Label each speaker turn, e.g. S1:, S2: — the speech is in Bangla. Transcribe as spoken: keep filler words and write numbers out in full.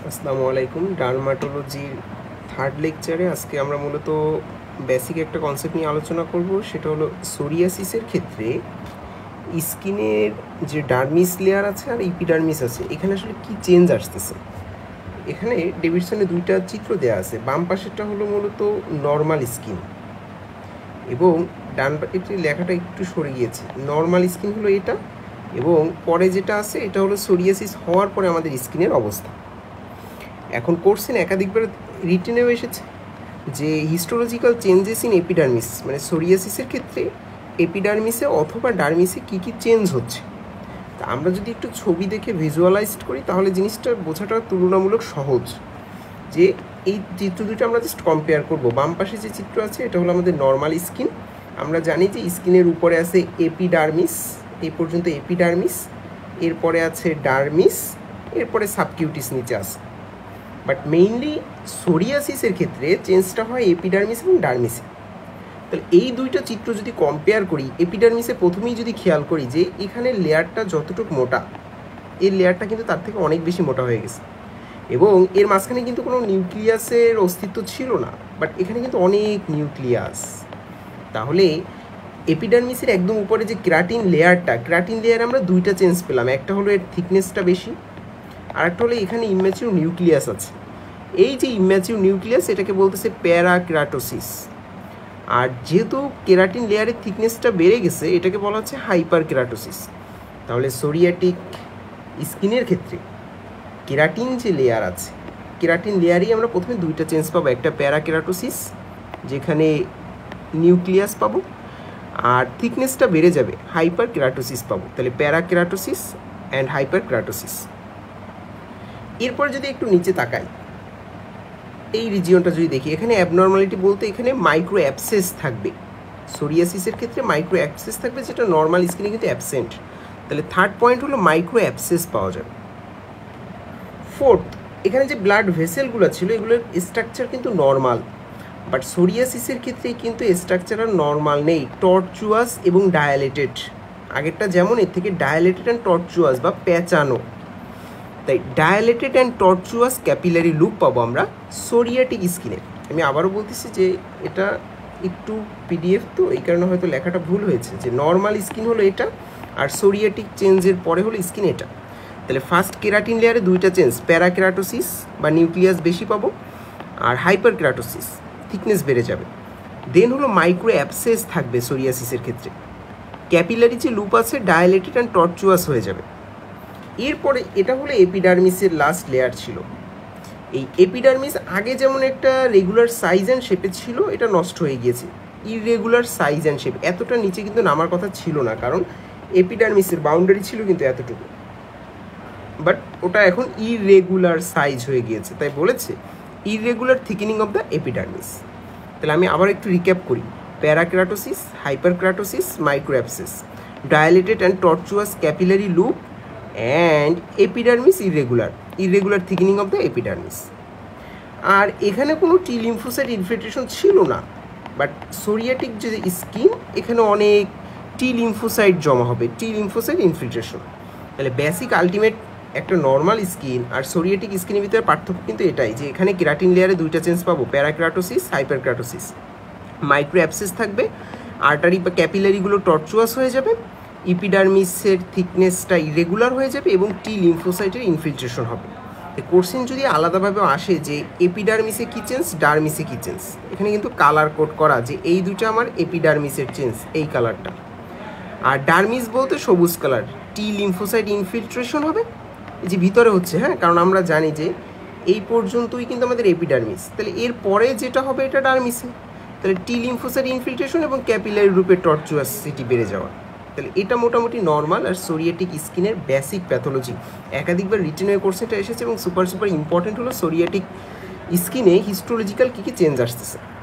S1: আসসালামু আলাইকুম। ডার্মাটোলজির থার্ড লেকচারে আজকে আমরা মূলত বেসিক একটা কনসেপ্ট নিয়ে আলোচনা করব, সেটা হলো সোরিয়াসিসের ক্ষেত্রে স্কিনের যে ডার্মিস লেয়ার আছে আর ইপিডার্মিস আছে, এখানে আসলে কি চেঞ্জ আসতেছে। এখানে ডেভিডসনে দুইটা চিত্র দেওয়া আছে। বাম পাশেরটা হলো মূলত নর্মাল স্কিন এবং ডান পাশের লেখাটা একটু সরে গিয়েছে। নর্মাল স্কিন হলো এটা, এবং পরে যেটা আছে এটা হলো সোরিয়াসিস হওয়ার পরে আমাদের স্কিনের অবস্থা। এখন কোর্সেন একাধিকবার রিটেনেও এসেছে যে হিস্টোলজিক্যাল চেঞ্জেস ইন এপিডার্মিস, মানে সোরিয়াসিসের ক্ষেত্রে এপিডার্মিসে অথবা ডার্মিসে কী কী চেঞ্জ হচ্ছে। তা আমরা যদি একটু ছবি দেখে ভিজুয়ালাইজড করি তাহলে জিনিসটা বোঝাটা তুলনামূলক সহজ। যে এই চিত্র দুটো আমরা জাস্ট কম্পেয়ার করব। বাম পাশে যে চিত্র আছে এটা হলো আমাদের নর্মাল স্কিন। আমরা জানি যে স্কিনের উপরে আছে এপিডার্মিস, এই পর্যন্ত এপিডার্মিস, এরপরে আছে ডার্মিস, এরপরে সাবকিউটিস নিচে আছে। বাট মেইনলি সোরিয়াসিসের ক্ষেত্রে চেঞ্জটা হয় এপিডার্মিস এবং ডার্মিসে। তাহলে এই দুইটা চিত্র যদি কম্পেয়ার করি, এপিডার্মিসে প্রথমেই যদি খেয়াল করি যে এখানে লেয়ারটা যতটুকু মোটা, এর লেয়ারটা কিন্তু তার থেকে অনেক বেশি মোটা হয়ে গেছে, এবং এর মাঝখানে কিন্তু কোনো নিউক্লিয়াসের অস্তিত্ব ছিল না, বাট এখানে কিন্তু অনেক নিউক্লিয়াস। তাহলে এপিডার্মিসের একদম উপরে যে ক্রাটিন লেয়ারটা, ক্রাটিন লেয়ারে আমরা দুইটা চেঞ্জ পেলাম। একটা হলো এর থিকনেসটা বেশি, আর একটা হলো এখানে ইম্যাচিউর নিউক্লিয়াস আছে। এই যে ইম্যাচিউর নিউক্লিয়াস, এটাকে বলতেছে প্যারাকেরাটোসিস। আর যেহেতু কেরাটিন লেয়ারের থিকনেসটা বেড়ে গেছে, এটাকে বলা হচ্ছে হাইপার কেরাটোসিস। তাহলে সোরিয়াটিক স্কিনের ক্ষেত্রে কেরাটিন যে লেয়ার আছে, কেরাটিন লেয়ারেই আমরা প্রথমে দুইটা চেঞ্জ পাবো। একটা প্যারাকেরাটোসিস, যেখানে নিউক্লিয়াস পাবো, আর থিকনেসটা বেড়ে যাবে, হাইপার কেরাটোসিস পাবো। তাহলে প্যারাকেরাটোসিস অ্যান্ড হাইপার কেরাটোসিস। এরপর যদি একটু নিচে তাকাই, এই রিজিয়নটা যদি দেখি, এখানে অ্যাবনর্মালিটি বলতে এখানে মাইক্রো অ্যাবসেস থাকবে। সোরিয়াসিসের ক্ষেত্রে মাইক্রো অ্যাবসেস থাকবে, যেটা নর্মাল স্কিনে কিন্তু অ্যাবসেন্ট। তাহলে থার্ড পয়েন্ট হলো মাইক্রো অ্যাবসেস পাওয়া যাবে। ফোর্থ, এখানে যে ব্লাড ভেসেলগুলো ছিল এগুলোর স্ট্রাকচার কিন্তু নর্মাল, বাট সোরিয়াসিসের ক্ষেত্রে কিন্তু স্ট্রাকচার আর নর্মাল নেই, টর্চুয়াস এবং ডায়ালেটেড। আগেরটা যেমন, এর থেকে ডায়ালেটেড অ্যান্ড টর্চুয়াস বা প্যাঁচানো। তাই dilated and tortuous capillary loop পাবো আমরা সোরিয়াটিক স্কিনে। আমি আবারও বলতেছি যে এটা একটু পিডিএফ, তো এই কারণে হয়তো লেখাটা ভুল হয়েছে। যে নর্মাল স্কিন হলো এটা, আর সোরিয়াটিক চেঞ্জের পরে হলো স্কিন এটা। তাহলে ফার্স্ট কেরাটিন লেয়ারে দুইটা চেঞ্জ, প্যারাকেরাটোসিস বা নিউক্লিয়াস বেশি পাবো, আর হাইপার কেরাটোসিস, থিকনেস বেড়ে যাবে। দেন হলো মাইক্রো অ্যাবসেস থাকবে সোরিয়াসিসের ক্ষেত্রে। ক্যাপিলারি যে লুপ আছে ডায়ালেটেড অ্যান্ড টর্চুয়াস হয়ে যাবে। এরপরে এটা হলো এপিডার্মিসের লাস্ট লেয়ার ছিল। এই এপিডার্মিস আগে যেমন একটা রেগুলার সাইজ অ্যান্ড শেপে ছিল, এটা নষ্ট হয়ে গিয়েছে। ইররেগুলার সাইজ অ্যান্ড শেপ, এতটা নিচে কিন্তু নামার কথা ছিল না, কারণ এপিডার্মিসের বাউন্ডারি ছিল কিন্তু এতটুকু, বাট ওটা এখন ইররেগুলার সাইজ হয়ে গিয়েছে। তাই বলেছে irregular thickening of the epidermis. তাহলে আমি আবার একটু রিক্যাপ করি। Parakeratosis, hyperkeratosis, micro abscess, dilated and tortuous capillary loop, and epidermis irregular, irregular thickening of the epidermis. আর এখানে কোনো টি লিম্ফোসাইট ইনফিল্ট্রেশন ছিল না, বাট সোরিয়াটিক যে স্কিন, এখানে অনেক টি লিম্ফোসাইট জমা হবে, টি লিম্ফোসাইট ইনফিল্ট্রেশন। তাহলে বেসিক আলটিমেট একটা নর্মাল স্কিন আর সোরিয়াটিক স্কিনের ভিতরে পার্থক্য কিন্তু এটাই, যে এখানে কেরাটিন লেয়ারে দুইটা চেঞ্জ পাবো, প্যারাকেরাটোসিস, হাইপারকেরাটোসিস। মাইক্রো অ্যাবসেস থাকবে, আর্টারি বা ক্যাপিলারিগুলো টর্চুয়াস হয়ে যাবে, ইপিডার্মিসের থিকনেসটা ইরেগুলার হয়ে যাবে, এবং টি লিম্ফোসাইটের ইনফিল্ট্রেশন হবে। কোশ্চেন যদি আলাদাভাবে আসে যে এপিডার্মিসে কী চেঞ্জ, ডার্মিসে কী চেঞ্জ, এখানে কিন্তু কালার কোড করা যে এই দুটো আমার এপিডার্মিসের চেঞ্জ, এই কালারটা। আর ডার্মিস বলতে সবুজ কালার, টি লিম্ফোসাইট ইনফিল্ট্রেশন হবে, এই যে ভিতরে হচ্ছে, হ্যাঁ, কারণ আমরা জানি যে এই পর্যন্তই কিন্তু আমাদের এপিডার্মিস। তাহলে এর পরে যেটা হবে এটা ডার্মিসে। তাহলে টি লিম্ফোসাইট ইনফিল্ট্রেশন এবং ক্যাপিলারি রূপে টর্চুয়াসিটি বেড়ে যাওয়া। তাহলে এটা মোটামুটি নর্মাল আর সোরিয়াটিক স্কিনের বেসিক প্যাথোলজি। একাধিকবার রিটেন হয়ে কোর্সেটা এসেছে, এবং সুপার সুপার ইম্পর্টেন্ট হলো সোরিয়াটিক স্কিনে হিস্টোলজিক্যাল কী কী চেঞ্জ আসতেছে।